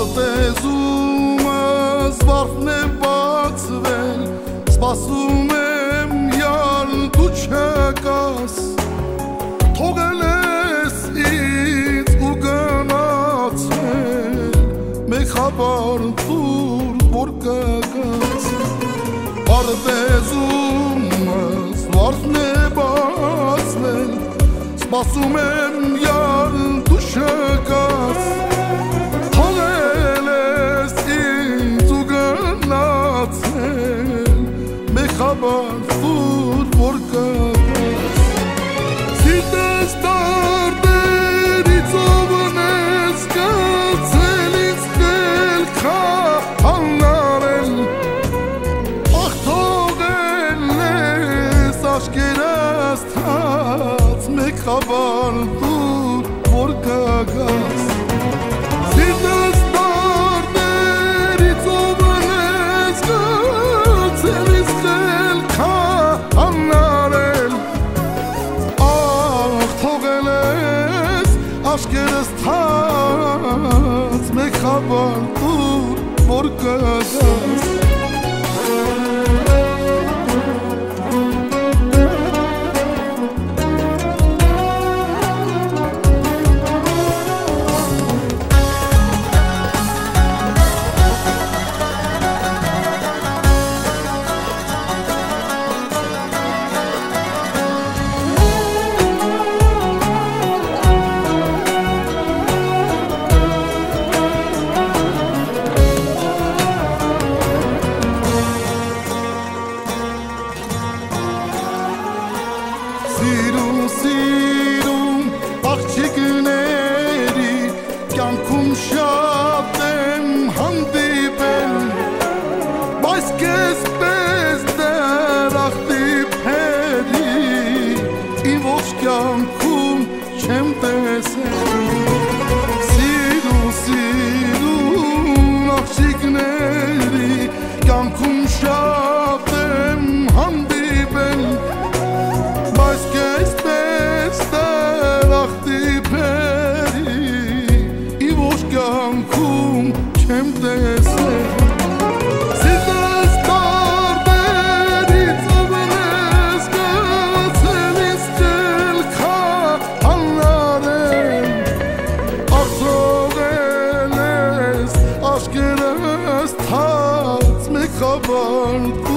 Արտեզումս վարդն է բացվել, սպասում եմ յալ դու չեկաս, թողել ես ինձ ու գնացել, մեկ խաբար դուր որ կգաս։ Արտեզումս վարդն է բացվել, սպասում եմ յալ դու չեկաս, խաբար դուր որ կգաս։ Սիրտս դարդերից ովն ես գացել ինձ խելքա հանարել, ախ թողել ես աշկերս թած, մեկ խաբար դուր որ կգաս։ Սիրտս դարդերից ովն ես գացել ինձ աշկերս թած, մեկ խաբար դուր որ կգաս։ Սիրում աղջիկների կյանքում շատ եմ հանդիպել, բայց քեզ պես դրախտիփերի իմ ողջ կյանքում չեմ տեսել։ Սիրում աղջիկների կյանքում շատ եմ հանդիպել, բայց քեզ պես դրախտիփերի իմ ողջ կյանքում չեմ տեսել։ Սիրտս դարդերից ովն ես գացել ինձ խելքա հանարել, ախ թողել ես աշկերս թած, մեկ խաբար